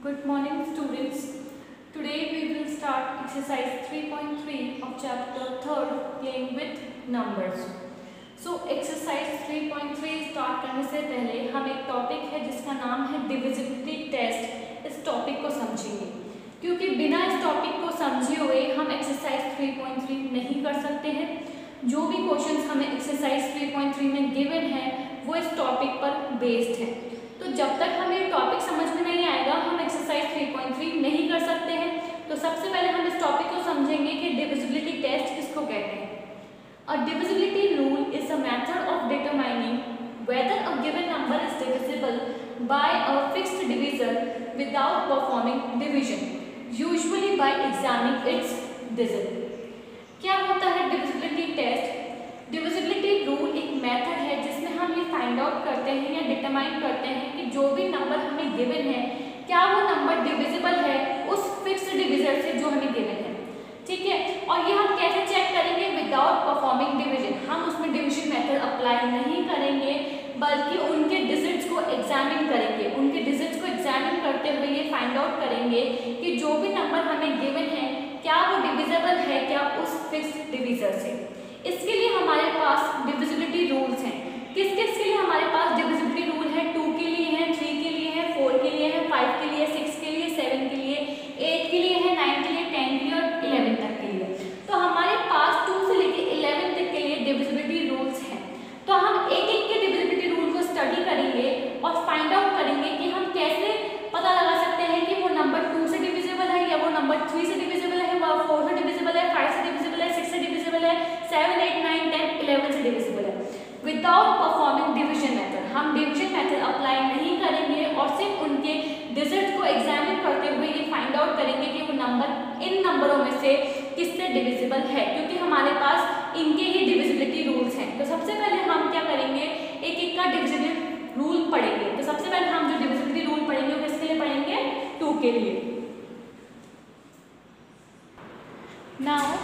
Good morning students. Today we will start exercise 3.3 of chapter 3rd playing with numbers. So exercise 3.3 start करने से पहले हम एक topic है जिसका नाम है डिविजिबिलिटी टेस्ट, इस टॉपिक को समझेंगे क्योंकि बिना इस टॉपिक को समझे हुए हम एक्सरसाइज 3.3 नहीं कर सकते हैं। जो भी क्वेश्चंस हमें एक्सरसाइज 3.3 में गिवन है वो इस टॉपिक पर बेस्ड है, तो जब तक हमें टॉपिक समझ में नहीं आएगा हम एक्सरसाइज 3.3 नहीं कर सकते हैं। तो सबसे पहले हम इस टॉपिक को समझेंगे कि डिविजिबिलिटी टेस्ट किसको कहते हैं। A divisibility rule is a method of determining whether a given number is divisible by a fixed divisor without performing division, usually by examining its digit. क्या होता है डिविजिबिलिटी टेस्ट? डिविजिबिलिटी रूल एक method है जिसमें हम ये find out करते हैं या डिटरमाइन करते हैं कि जो भी नंबर हमें गिवन है क्या वो नंबर डिविजिबल है उस फिक्स्ड डिवीजर से जो हमें गिवन है, ठीक है। और ये हम कैसे चेक करेंगे? Without performing division. हम उसमें डिवीजन मेथड अप्लाई नहीं करेंगे बल्कि उनके डिजिट्स को एग्जामिन करेंगे। उनके डिजिट्स को एग्जामिन करते हुए ये फाइंड आउट करेंगे कि जो भी नंबर हमें गिवन है क्या वो डिविजिबल है क्या उस फिक्स्ड डिवीजर से। इसके लिए हमारे पास डिविजिबिलिटी रूल्स हैं। किस किस के लिए हमारे पास डिविजिबिलिटी रूल है? 2 के लिए है, 3 के लिए है, 4 के लिए है, 5 के लिए, 6 के लिए, 7 के लिए, 8 के लिए है, 9 के लिए, 10 के लिए और 11 तक के लिए। तो हमारे पास 2 से लेकर 11 तक के लिए डिविजिबिलिटी रूल्स हैं। तो हम एक एक के डिविजिबिलिटी रूल को स्टडी करेंगे और फाइंड आउट करेंगे कि हम कैसे पता लगा सकते हैं कि वो नंबर 2 से डिविजिबल है या वो नंबर 3 से डिविजिबल है, वो 4 से डिविजिबल है, 5 से डिविजिबल है, 6 से डिविजिबल है, 7, 8, 9, 10, 11 से डिविजिबल है। विदाउट परफॉर्मिंग डिवीजन मेथड, हम डिवीजन मेथड अप्लाई नहीं करेंगे और सिर्फ उनके डिजिट को एग्जामिन करते हुए ये फाइंड आउट करेंगे कि वो नंबर इन नंबरों में से किससे डिविजिबल है, क्योंकि हमारे पास इनके ही डिविजिबिलिटी रूल्स हैं। तो सबसे पहले हम क्या करेंगे, एक एक का डिविजिबिलिटी रूल पढ़ेंगे। तो सबसे पहले हम जो डिविजिबिलिटी रूल पढ़ेंगे वो किसके लिए पढ़ेंगे? 2 के लिए। नाउ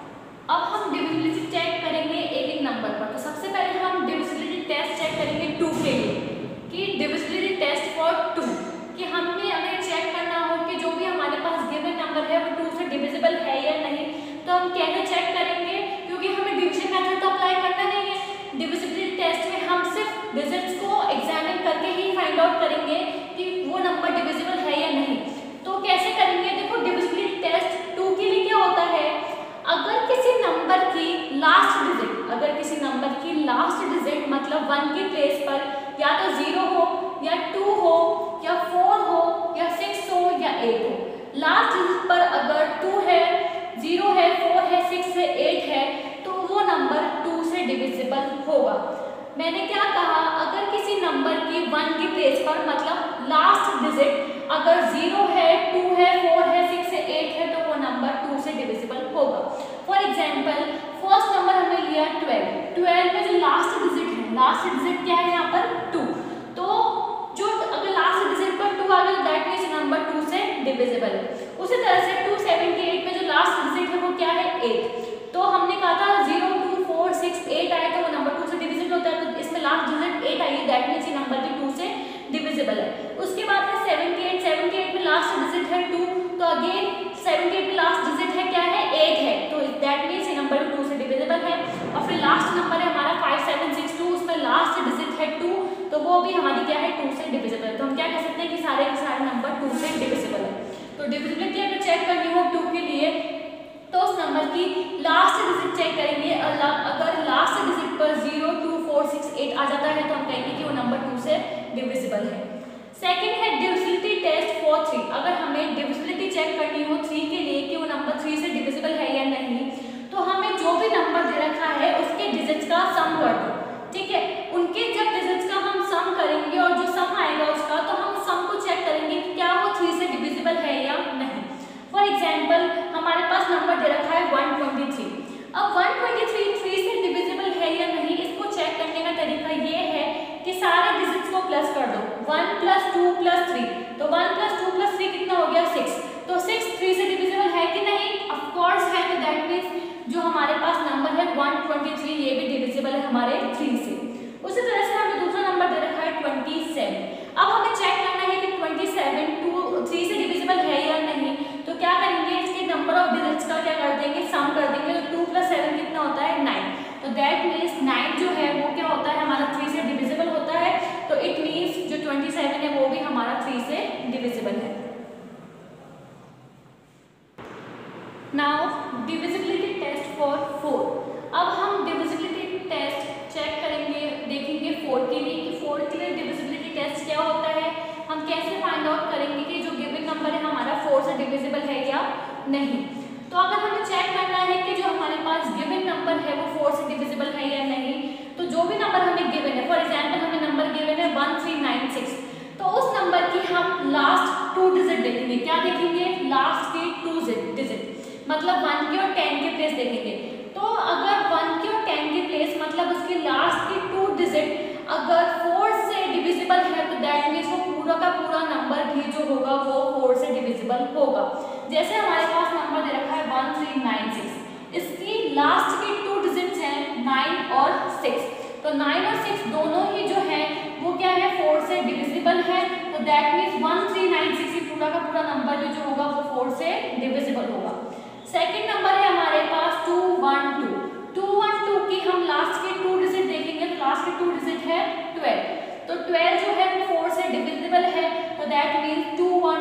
अब हम डिविजिबिलिटी चेक करेंगे एक एक नंबर पर। तो सबसे पहले हम डिविजिबिलिटी टेस्ट चेक करेंगे 2 के लिए कि डिविजिबिलिटी टेस्ट फॉर 2, कि हमें अगर चेक करना हो कि जो भी हमारे पास गिवन नंबर है वो 2 से डिविजिबल है या नहीं, तो हम कैसे चेक करेंगे? क्योंकि हमें डिविजन मेथड तो अप्लाई करना नहीं है। डिविजिबिलिटी टेस्ट में हम सिर्फ डिजिट्स को एग्जामिन करके ही फाइंड आउट करेंगे कि वो नंबर डिविजिबल है या नहीं। तो कैसे करेंगे? देखो डिविजिबिलिटी टेस्ट 2 के लिए क्या होता है, अगर किसी नंबर की लास्ट डिजिट, अगर किसी नंबर की लास्ट डिजिट मतलब 1 के प्लेस पर या तो 0 हो या 2 हो या 4 हो या 6 हो या 8 हो, लास्ट डिजिट पर अगर 2 है, 0 है, 4 है, 6 है, 8 है, तो वो नंबर 2 से डिविजिबल होगा। मैंने क्या कहा? अगर किसी नंबर की 1 के प्लेस पर मतलब लास्ट डिजिट अगर 0 है, 2 है, 4 है, 6 है, 8 है, तो वो नंबर 2 से डिविजिबल होगा। फॉर एग्जाम्पल फर्स्ट नंबर हमने लिया 12 में जो लास्ट डिजिट है, लास्ट डिजिट क्या है यहाँ पर? 2। तो जो अगर लास्ट डिजिट पर 2 आ गया दैट मीन्स नंबर 2 से डिविजिबल है। उसी तरह से 278 में जो लास्ट डिजिट है वो क्या है? 8। तो हमने कहा था 0, 2, 4, 6, 8 आए तो वो नंबर 2 से डिविजिबल होता है, तो इसमें लास्ट डिजिट 8 आई है दैट मीन्स ये नंबर भी 2 से डिविजिबल है। उसके बाद में 78 में लास्ट डिजिट है 2, तो अगेन 78 में लास्ट डिजिट है क्या है? 8 है, तो दैट मीन्स ये नंबर 2 से डिविजिबल है। और फिर लास्ट नंबर है हमारा 5762, उसमें लास्ट डिजिट है 2, तो वो भी हमारी क्या है? 2 से डिविजिबल है। तो हम क्या कह सकते हैं कि सारे के सारे नंबर 2 से डिविजिबल है। तो डिविजिबिलिटी अगर चेक करनी हो 2 के लिए तो उस नंबर की लास्ट डिजिट चेक करेंगे। अगर लास्ट डिजिट पर 0, 2, 4, 6, 8 आ जाता है तो हम कहेंगे कि वो नंबर 2 से डिविजिबल है। सेकंड है डिविजिबिलिटी टेस्ट फॉर 3। अगर हमें डिविजिबिलिटी चेक करनी हो 3 के लिए कि वो नंबर 3 से डिविजिबल है या नहीं, तो हमें जो भी नंबर दे रखा है उसके डिजिट्स का सम कर दो, ठीक है। उनके जब डिजिट्स का हम सम करेंगे और जो सम आएगा उसका, तो हम सम को चेक करेंगे कि क्या वो 3 से डिविजिबल है या नहीं। फॉर एग्जाम्पल हमारे पास नंबर दे रखा है 123। अब 123 3 से डिविजिबल है या नहीं, इसको चेक करने का तरीका ये है कि सारे डिजिट्स को प्लस कर दो। 1 + 2 + 3, तो 1 + 2 + 3 कितना हो गया? 6। तो 6 3 से डिविजिबल है कि नहीं? ऑफ कोर्स है, तो दैट मीन्स जो हमारे पास नंबर है 123 ये भी डिविजिबल है हमारे 3 से। उसी तरह से हम 3 से डिविजिबल है। Now divisibility test for 4। अब हम डिविजिबिलिटी टेस्ट चेक करेंगे, देखेंगे 4 के लिए कि 4 के लिए डिविजिबिलिटी टेस्ट क्या होता है, हम कैसे फाइंड आउट करेंगे कि जो गिवन नंबर है हमारा 4 से डिविजिबल है या नहीं। तो अगर हमें चेक करना है कि जो हमारे पास गिवन नंबर है वो 4 से डिविजिबल है या नहीं, तो जो भी नंबर हमें गिवन है, फॉर एग्जांपल हमें नंबर गिवन है 1396, तो उस नंबर की हम लास्ट 2 डिजिट देखेंगे। क्या देखेंगे? लास्ट की 2 डिजिट, मतलब 1 के और 10 के प्लेस देखेंगे। तो अगर 1 के और 10 के प्लेस मतलब उसकी लास्ट की 2 डिजिट अगर 4 से डिविजिबल है, तो दैट मीन्स वो पूरा का पूरा नंबर भी जो होगा वो 4 से डिविजिबल होगा। जैसे हमारे पास नंबर दे रखा है 1396, इसकी लास्ट की 2 डिजिट्स हैं 9 और 6, तो 9 और 6 दोनों ही जो है वो क्या है 4 से डिविजिबल है, तो दैट मीन्स 1396 ही पूरा का पूरा नंबर भी जो होगा वो 4 से डिविजिबल होगा। सेकंड नंबर है हमारे पास 212 की हम लास्ट की 2 डिजिट देखेंगे, तो लास्ट की 2 डिजिट है 12, तो 12 जो है वो 4 से डिविजिबल है, तो दैट मीन्स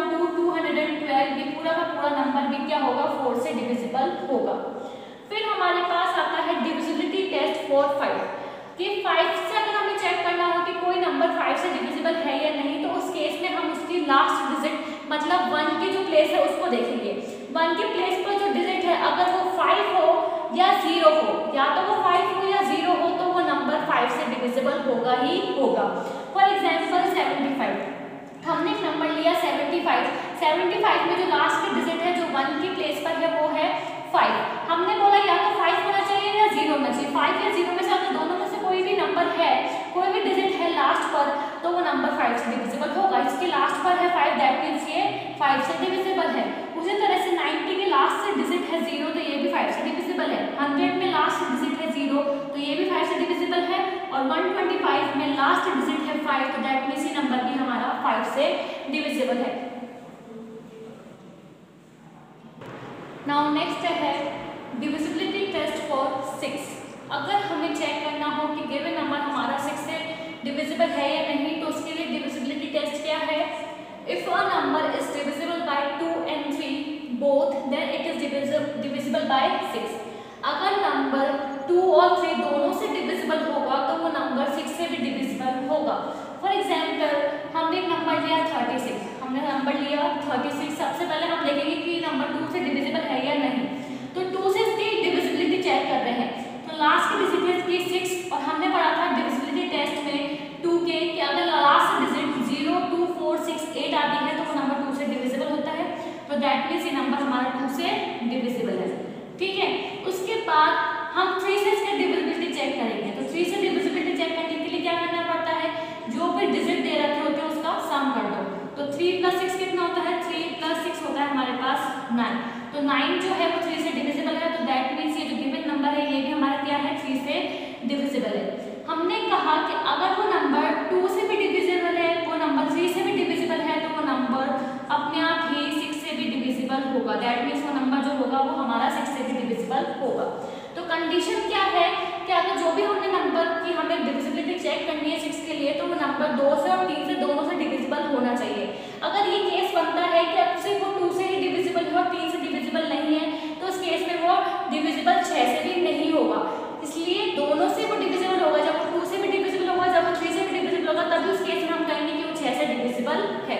212 भी पूरा का पूरा नंबर भी क्या होगा 4 से डिविजिबल होगा। फिर हमारे पास आता है डिविजिबिलिटी टेस्ट फॉर 5 कि 5 से अगर हमें चेक करना हो कि कोई नंबर 5 से डिविजिबल है या नहीं, तो उस केस में हम उसकी लास्ट डिजिट मतलब 1 की जो प्लेस है उसको देखेंगे। 1 के प्लेस पर जो डिजिट है अगर वो 5 हो या 0 हो, या तो वो 5 हो या 0 हो, तो वो नंबर 5 से डिविजिबल होगा ही होगा। फॉर एग्जाम्पल 75, हमने एक नंबर लिया 75 में जो लास्ट की डिजिट है जो 1 की प्लेस पर है वो है 5। हमने बोला या तो 5 होना चाहिए या 0 होना चाहिए, 5 या 0 में से अगर दोनों में से कोई भी नंबर है, कोई भी डिजिट है लास्ट पर, तो वो नंबर 5 से डिविजिबल होगा। इसके लास्ट पर है 5, दैट मीन्स ये 5 से डिविजिबल है। उसी तरह से 90 के लास्ट से डिजिट है 0, तो ये भी 5 से डिविजिबल है। 100 में लास्ट डिजिट है 0, तो ये भी 5 से डिविजिबल है, और 125 में लास्ट डिजिट है 5, तो दैट मीन्स ये नंबर भी हमारा 5 से डिविजिबल है। नाउ नेक्स्ट है डिविजिबिलिटी टेस्ट फॉर 6। अगर हमें चेक करना हो कि गिवन नंबर हमारा 6 से डिविजिबल है या नहीं, तो उसके लिए डिविजिबिलिटी टेस्ट क्या है? If a number is divisible by 2 and 3 both, then it is divisible by 6। अगर नंबर 2 और 3 दोनों से डिविजिबल होगा तो वो नंबर 6 से भी डिविजिबल होगा। फॉर एग्जाम्पल हमने एक नंबर लिया 36, सबसे पहले हम देखेंगे कि नंबर 2 से डिविजिबल है या नहीं, तो 2 से इसकी डिविजिबिलिटी चेक कर रहे हैं, तो लास्ट की डिजिट है इसकी 6, और हमने पढ़ा था डिविजिबिलिटी टेस्ट में 2 के कि अगर लास्ट डिजिट 0, 2, 4, 6, 8 आती है तो वो नंबर 2 से डिविजिबल होता है, तो दैट मीन्स ये नंबर हमारा 2 से डिविजिबल है। ठीक है, उसके बाद हम 3 से इसका डिविजिबिलिटी चेक करेंगे, तो 3 से डिविजिबिलिटी चेक करने के लिए क्या करना पड़ता है? जो भी डिजिट दे रखे होते हैं उसका सम कर दो, तो 3 + 6 कितना होता है? 3 + 6 होता है हमारे पास 9, तो 9 जो है वो 3 से डिविजिबल है, तो दैट मीन्स ये जो गिवन नंबर है ये भी हमारा क्या है 3 से डिविजिबल है। हमने कहा कि अगर वो नंबर 2 से भी डिविजिबल है, वो नंबर 3 से भी डिविजिबल है, तो वो नंबर अपने आप ही 6 से भी डिविजिबल होगा, दैट मीन्स वो नंबर जो होगा वो हमारा 6 से भी डिविजिबल होगा। तो कंडीशन क्या है कि अगर जो भी हमने नंबर की हमें डिविजिबिलिटी चेक करनी है 6 के लिए, तो वो नंबर 2 से और 3 से दोनों से डिविजिबल होना चाहिए। अगर ये केस बनता है कि अब सिर्फ वो 2 से ही डिविजिबल है और 3 से डिविजिबल नहीं है, तो उस केस में वो डिविजिबल 6 से भी नहीं होगा, इसलिए दोनों से वो डिविजिबल होगा। जब वो 2 से भी डिविजिबल होगा, जब वो 3 से भी डिविजिबल होगा, तभी उस केस में हम कहेंगे कि वो 6 से डिविजिबल है।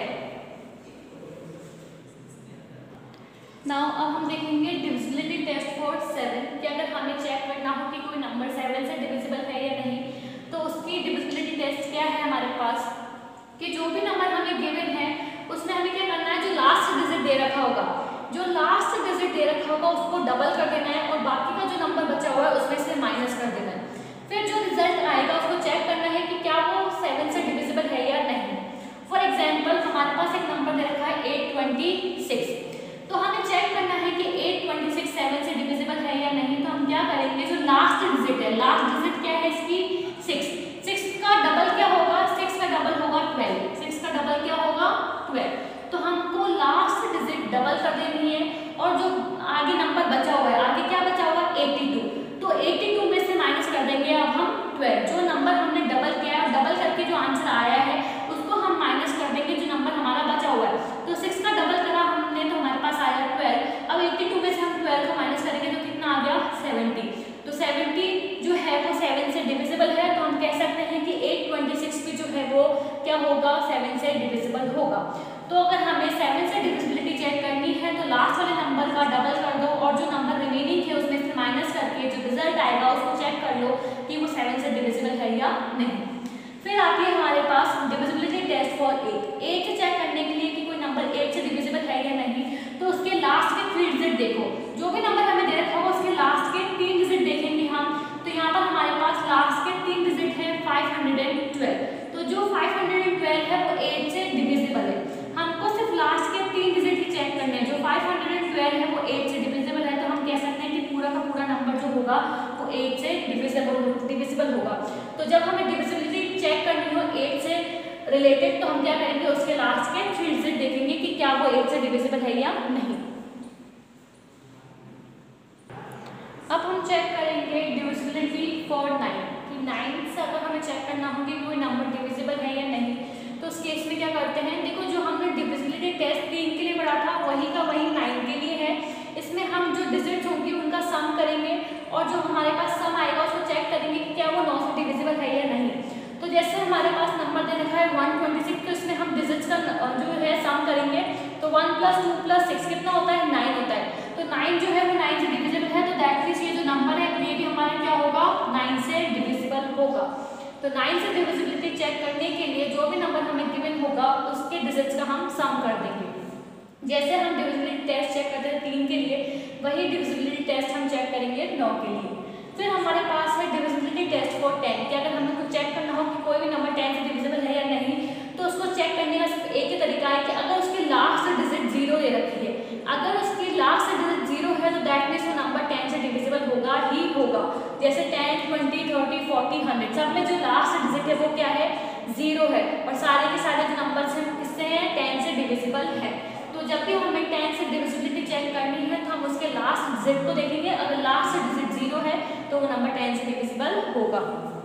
नाउ अब हम देखेंगे डिविजिबिलिटी टेस्ट फॉर 7 कि अगर हमें चेक करना हो कि कोई नंबर 7 से डिविजिबल है या नहीं, तो उसकी डिविजिबिलिटी टेस्ट क्या है हमारे पास कि जो भी नंबर हमें गिवन है उसमें हमें क्या करना है, जो लास्ट डिजिट दे रखा होगा, जो लास्ट डिजिट दे रखा होगा उसको डबल कर देना है, और बाकी का जो नंबर बचा हुआ है उसमें से माइनस कर देना है। फिर जो रिजल्ट आएगा उसको चेक करना है कि क्या वो 7 से डिविजिबल है या नहीं। फॉर एग्जाम्पल हमारे पास एक नंबर दे रखा है 826, तो हमें चेक करना है कि 826 7 से डिविजिबल है या नहीं, तो हम क्या करेंगे, जो लास्ट डिजिट है, लास्ट डिजिट क्या है इसकी 6 का डबल क्या होगा, 6 का डबल होगा 12, 6 का डबल क्या होगा 12, तो हमको लास्ट डिजिट डबल कर देनी है, और जो आगे नंबर बचा हुआ है, आगे क्या बचा हुआ 82, तो 82 में से माइनस कर देंगे अब हम 12, जो नंबर हमने डबल किया है, डबल करके जो आंसर आया है उसको हम माइनस कर देंगे, जो नंबर हमारा तो अगर हमें 7 से डिविजिबिलिटी चेक करनी है तो लास्ट वाले नंबर का डबल कर दो और जो नंबर रिमेनिंग है उसमें से माइनस करके जो रिजल्ट आएगा उसको चेक कर लो कि वो 7 से डिविजिबल है या नहीं। फिर आती है हमारे पास डिविजिबिलिटी टेस्ट फॉर 8 से चेक करने के लिए कि कोई नंबर 8 से डिविजिबल है या नहीं, तो उसके लास्ट के 3 डिजिट देखो, जो भी नंबर हमें दे रखा होगा उसके लास्ट के 3 डिजिट देखेंगे हम। तो यहाँ पर हमारे पास लास्ट के 3 डिजिट है 512, तो जो 512 है वो 8 से डिविजिबल है। हमको सिर्फ लास्ट के 3 डिजिट ही चेक करने हैं, जो 512 है वो 8 से डिविजिबल है, तो हम कह सकते हैं कि पूरा का पूरा नंबर जो होगा वो 8 से डिविजिबल होगा। तो जब हमें डिविजिबिलिटी चेक करनी हो 8 से रिलेटेड तो हम क्या करेंगे, उसके लास्ट के 3 डिजिट देखेंगे कि क्या वो 8 से डिविजिबल है या नहीं। अब हम चेक करेंगे डिविजिबिलिटी फॉर 9 कि 9 से अगर हमें चेक करना हो कि कोई नंबर डिविजिबल है या नहीं, तो उस केस में क्या करते हैं, देखो जो हमने डिविजिबिलिटी टेस्ट 3 के लिए पढ़ा था वही का वही 9 के लिए है। इसमें हम जो डिजिट्स होंगी उनका सम करेंगे और जो हमारे पास सम आएगा उसको चेक करेंगे कि क्या वो 9 से डिविजिबल है या नहीं। तो जैसे हमारे पास नंबर दे रखा है 126, तो इसमें हम डिजिट्स का जो है सम करेंगे, तो 1 + 2 + 6 कितना होता है, 9 होता है। तो 9 जो है वो 9 से डिविजिबल है, तो दैट मींस ये जो नंबर है ये भी हमारा क्या होगा, 9 से डिविजिबल होगा। तो 9 से डिविजिबिलिटी चेक करने के लिए जो भी नंबर हमें गिवन होगा उसके डिजिट्स का हम सम कर देंगे। जैसे हम डिविजिबिलिटी टेस्ट चेक करते हैं 3 के लिए, वही डिविजिबिलिटी टेस्ट हम चेक करेंगे 9 के लिए। फिर हमारे पास है डिविजिबिलिटी टेस्ट फॉर 10 कि अगर हमें कुछ चेक करना हो कि कोई भी नंबर 10 से डिविजिबल है या नहीं, तो उसको चेक करने का सिर्फ एक ही तरीका है कि अगर उसकी लास्ट डिजिट 0 दे रखी है, अगर उसकी लास्ट डिजिट 0 है तो दैट मीन्स वो नंबर 10 से डिविजिबल होगा ही होगा। जैसे 10, 20, 30, 40, 100 सब में जो लास्ट डिजिट है वो क्या है, 0 है, और सारे के सारे जो नंबर्स हैं किससे हैं, 10 से डिविजिबल है। तो जब भी हमें 10 से डिविजिबिलिटी चेक करनी है तो हम उसके लास्ट डिजिट को देखेंगे, अगर लास्ट डिजिट 0 है तो वो नंबर 10 से डिविजिबल होगा।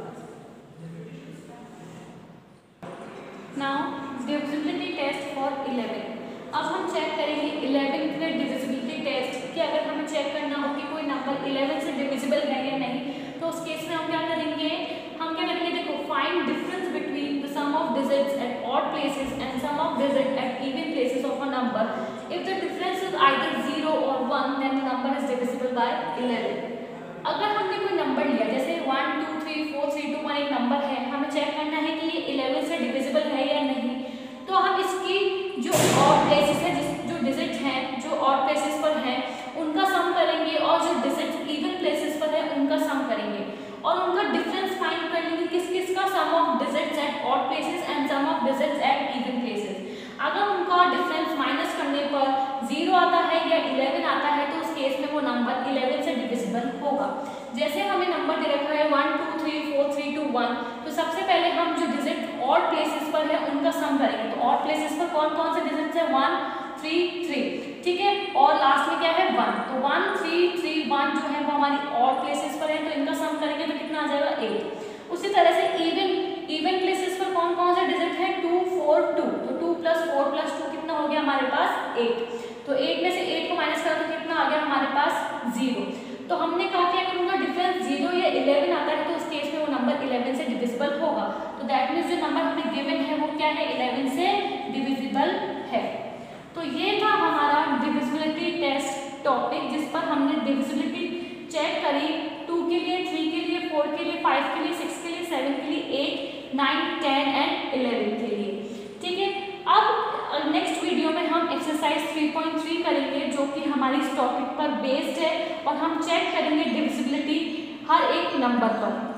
Now divisibility test for 11। अब हम चेक करेंगे 11 के डिविजिबिलिटी टेस्ट कि अगर हमें चेक करना हो कि कोई नंबर 11 से डिविजिबल है या नहीं, तो उस केस में हम क्या करेंगे, देखो find difference between the sum of digits at odd places and sum of digit at even places of a number. If the difference is either 0 or 1 then the number is divisible by 11। अगर हमने कोई number लिया, जैसे 1 2 3 4 3 2 1 एक number है, हमें check करना है कि ये 11 से डिविजिबल है या नहीं, तो हम इसकी जो ऑड प्लेसेस है, जो डिजिट हैं जो ऑड प्लेसेस पर हैं उनका सम करेंगे और जो डिजिट इवन प्लेसेस पर है उनका सम करेंगे और उनका डिफरेंस फाइंड कर लेंगे किस किस का, sum of digits at odd places and sum of digits at even places. अगर उनका डिफरेंस माइनस करने पर 0 आता है या 11 आता है तो उस केस में वो नंबर 11 से डिविजिबल होगा। जैसे हमें नंबर दे रखा है 1 2 3 4 3 2 1, तो सबसे पहले हम जो डिजिट ऑड प्लेसेस पर है उनका सम करेंगे। तो ऑड प्लेसेस पर कौन कौन से डिजिट्स है, 1 3 3, ठीक है, और लास्ट में क्या है 1, तो 1 3 3 1 जो है वो हमारी ऑड प्लेसेस पर है, तो इनका सम करेंगे तो कितना आ जाएगा 8। उसी तरह से इवन प्लेसेस पर कौन कौन से डिजिट है, 2 4 2, तो 2 + 4 + 2 कितना हो गया हमारे पास 8, तो 8 में से 8 को माइनस करो तो कितना आ गया हमारे पास 0। तो हमने कहा कि अगर उनका डिफरेंस 0 या 11 आता है तो उस केस में वो नंबर 11 से डिविजिबल होगा। तो दैट मीन्स जो नंबर हमें गिवन है वो क्या है, 11 से डिविजिबल है। तो ये था हमारा डिविजिबिलिटी टेस्ट टॉपिक जिस पर हमने डिविजिबिलिटी चेक करी 2 के लिए, 3 के लिए, 4 के लिए, 5 के लिए, 6 के लिए, 7 के लिए, 8 9 10 एंड 11 के लिए, ठीक है। अब नेक्स्ट वीडियो में हम एक्सरसाइज 3.3 करेंगे जो कि हमारी इस टॉपिक पर बेस्ड है और हम चेक करेंगे डिविजिबिलिटी हर एक नंबर पर।